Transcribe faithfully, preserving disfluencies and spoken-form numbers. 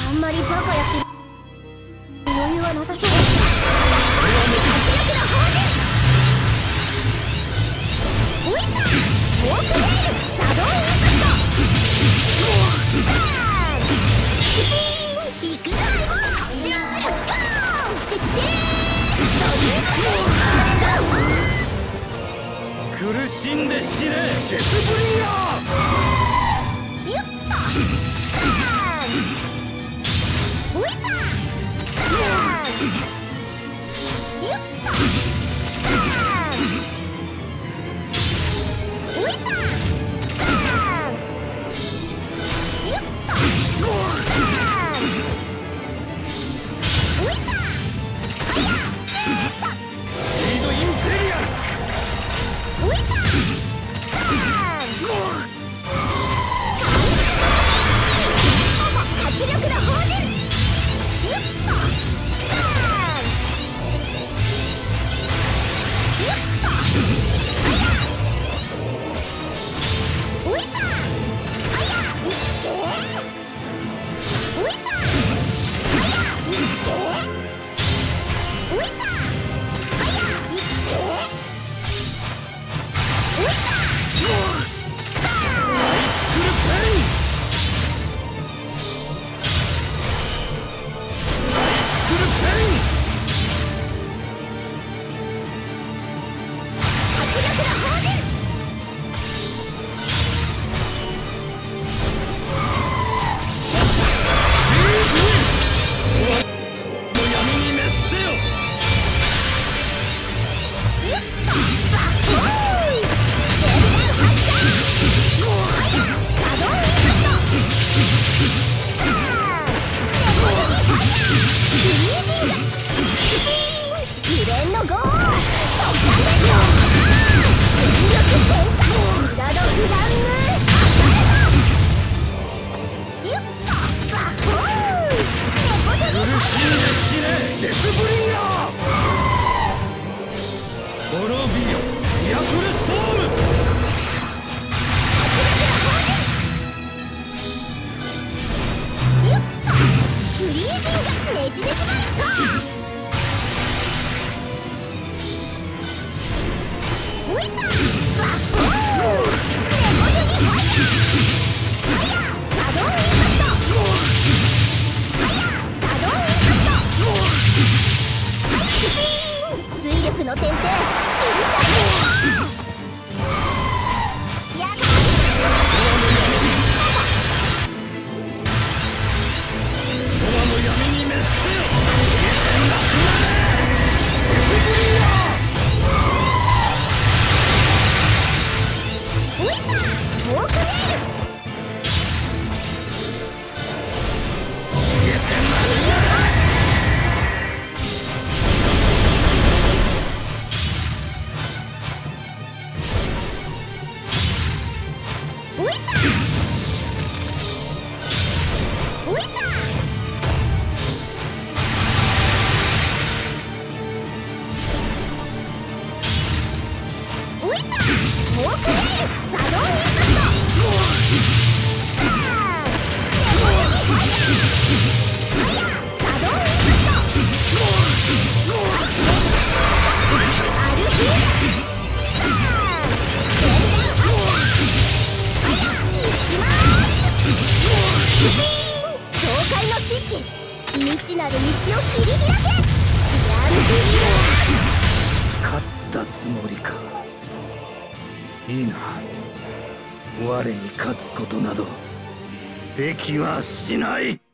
あんまりバカやってる余裕はなさそう。おいさフォークレールサドンインパクトバーンスピンビッグドライバービッグボーンってって苦しんで死ねデスブリンガー。ゆっとバーンおいさバーンゆっとバーンおいさバーンゆっとバーンおいさあやシートシードインペリアルおいさバーン活力の放電ゆっとバーンゆっとあやおいさあやいっておいさあやいっておいさあやいっておいさバーンフルペインフルペイン活力の放電闇に滅せよゆっとバッホーイベルダウン発射あやサドンインパクトバーン猫よりファイヤーフリージングスピン油田のゴー突貫電動全力全開裏のフラングアサルトゆっとバッホーイ猫より苦ファイしんで死ねデスブリンガー滅びよミラクルストームゆっとフリージングねじねじバイトおいさバッホー猫よりファイヤーファイヤーサドンインパクトファイヤーサドンインパクトはいスピン水力の点々キリスタルやだドアの闇に滅せよおいさフォークレールおいさおいさおいさフォークレールサドンインパクトバーン猫よりファイヤーファイヤーサドンインパクトアルヒーラバーンベルダウン発射ファイヤーいきまーすスピーン爽快の漆器未知なる道を切り開けグランプリ勝ったつもりかいいな我に勝つことなどできはしない。